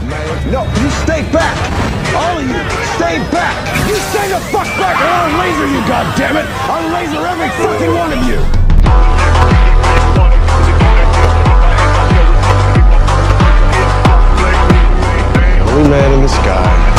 man. No, you stay back. All of you, stay back. You stay the fuck back or I'll laser you, goddammit. I'll laser every fucking one of you. Only man in the sky.